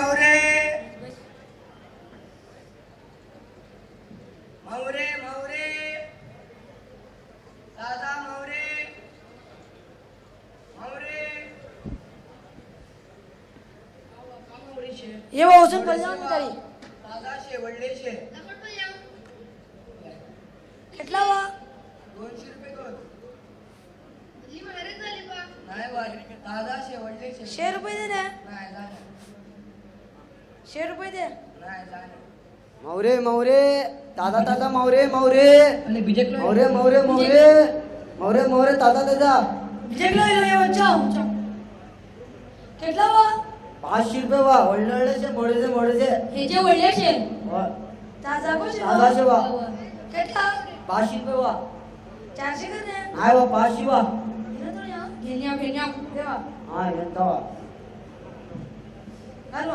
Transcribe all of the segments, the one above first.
मावरे मावरे मावरे दादा मावरे मावरे ये वो उसून पडला तरी दादा शेवडले शे કેટલા वा 200 रुपये कर नाही वा दादा शेवडले शे 100 रुपये दे ना नाही जाणे 100 रुपये दे नाही जाणे मावरे मावरे दादा दादा मावरे मावरे आणि बिजेक मावरे मावरे मावरे मावरे मावरे दादा दादा जेगलो ये वचाव કેટલા वा 500 रुपये वा वळणळेचे मोडेचे हे जे वळले शे वा ताजा को दादाशे वा કેટલા 500 रुपये वा 400 कर दे नाही वा 500 वा घेण्या घेण्या देवा हा येतो वा घालवा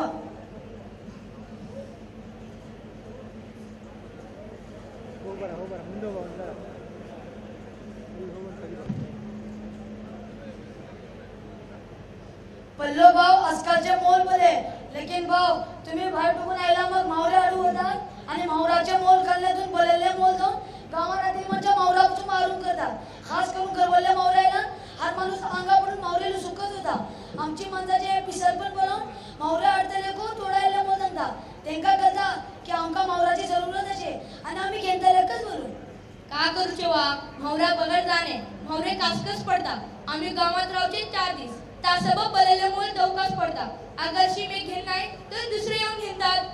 पल्लो भाव आजकालचे मोल मध्ये लेकिन भाव तुम्ही बाहेर टुकून आयला मग मावरे आडू होतात आणि मावराचे मोल करण्यातून बोललेले मोल तो गावातील म्हणजे मावरापासून मारून करतात खास करून करवल्ल्या मावऱ्याला हात माणूस अंगा पडून मावरेला सुकत होता आमची माणसाचे पिसर पण बनवून मावरे आडतले को तोडायला मोल सांगतात त्यांका कळता की आमका मावराची जरूरत असे आणि आम्ही घेतलेलेच बोलू का करूचे वा मावरा बगड जाणे मावरे कासकस पडतात आम्ही गावात राहूचे 4 दिवस त्या सबब बलेले मोल दौकास पडतात अगर शी मी घेण नाही तर दुसरे येऊन घेतात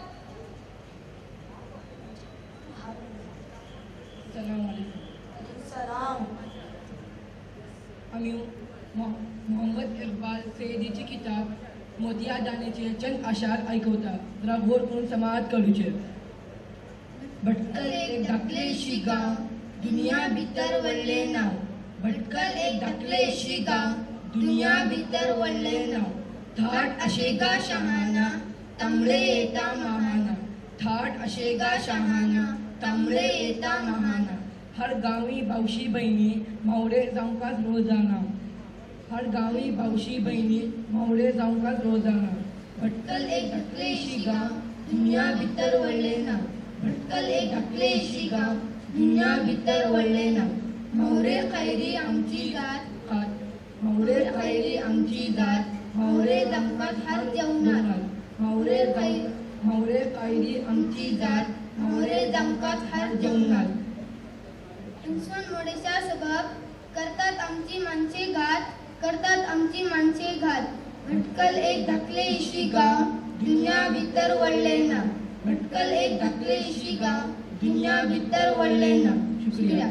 सलाम आम्ही मोहम्मद इकबाल सैयदीची किताब मोतिया दानेचे चंद आशार ऐकवतात जरा घोर करून समाज कडूचे भटकल एक धाकलेशी गाव दुनिया भितर वळले नाव भटकल एक धाकलेशी गाव दुनिया भितर वळले नाव थाट अशेगा शहाणा तांबडे येता महाना थाट अशेगा शहाणा तांबडे येता महाना हर गावी भावशी बहिणी मावळे जाऊकाच रोजाना हर गावी भावशी बहिणी मावळे जाऊकाच रोजाना भटकल एक धाकलेशी गाव दुनिया भितर वळले नाव भटकल एक धाकलेशी गाव दुनिया भितर वळले नाव मावरे खैरी आमची गात मावरे खैरी आमची गात मावरे दमकात हर जेवणात मावरे खैरी आमची गात मावरे दमकात हर जेवणात इंसान मोडेचा स्वभाव करतात आमची माणसे घात करतात आमची माणसे घात भटकल एक धाकले इशी गाव दुनिया भितर वळले ना भटकल एक धाकले इशी गाव दुनिया भितर वळले ना शुक्रिया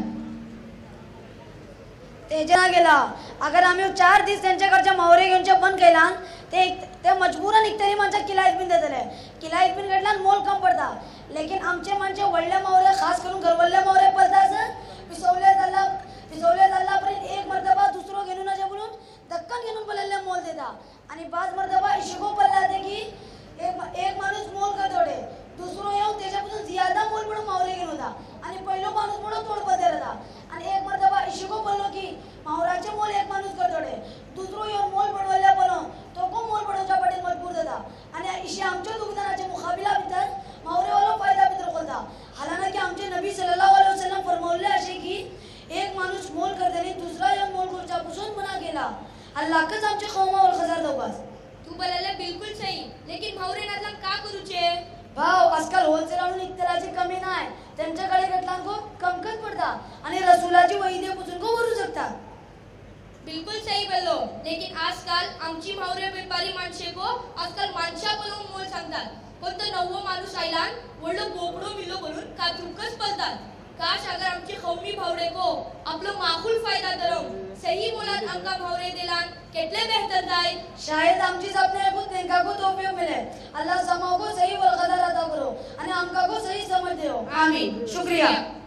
तेजना गेला अगर आम्ही 4 दिवस त्यांच्याकडच्या मावरे घेऊनच्या बंद केला ते मजबूरन इतरी माणसा किलायत बिन देतले किलायत बिन घेतला मोल कम पडता लेकिन आमचे माणसे वळले मावरे खास करून घरवल्ले मावरे पडतात पिसवले झाला पर्यंत एक मर्तबा दुसरो घेऊन नजे बोलून दक्कन घेऊन बोलले मोल देता आणि 5 मर्तबा इशिको पडला ते की एक माणूस मोल करतोडे दुसरो येऊन त्याच्यापासून ज्यादा मोल पडून मावरे घेऊन होता आणि पहिलो माणूस म्हणून तोड बदल होता आणि एक मर्तबा इशिको बोललो की मावराचे मोल एक माणूस करतोडे दुसरो येऊन मोल पडवल्या पण तो को मोल पडवच्या पाठी मजबूर देता आणि इशी आमच्या दुकानाचे मुकाबिला भितर मावरेवाला फायदा भितर खोलता हालाना की आमचे नबी सल्लल्लाहु अलैहि वसल्लम फरमावले असे की एक माणूस मोल करताना दुसरा येऊन मोल करूच्या पासून मना केला अल्लाहच आमचे खौमावर खजार दोबास तू बोलायला बिलकुल सही लेकिन मावरे नातला का करूचे भाव आजकाल होलसेल आणून इतराची कमी नाही त्यांच्याकडे घेतला कमकत पडता आणि रसुलाची वैद्य पुसून को भरू शकता बिलकुल सही बोललो लेकिन आजकाल आमची मावरे व्यापारी माणसे को आजकाल माणसा बोलून मोल सांगतात कोणतं नववं माणूस आयला वडलं बोकडो मिलो बोलून का तुकच पळतात काश अगर आमचे खौमी भावडे को आपलं माकूल फायदा दरव सही मोलात आमका भावरे दिलान केटले बेहतर जाय शायद आमची सपने ऐकून त्यांका को तो उपयोग मिले अल्लाह समाओ को सही वल कदर अता करो आणि आमका को सही समझ देओ आमीन शुक्रिया